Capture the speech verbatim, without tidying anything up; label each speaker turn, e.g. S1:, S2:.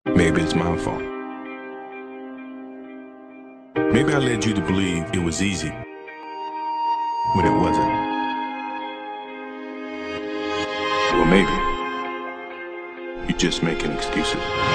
S1: Maybe it's my fault. Maybe I led you to believe it was easy when it wasn't. Or maybe you're just making excuses.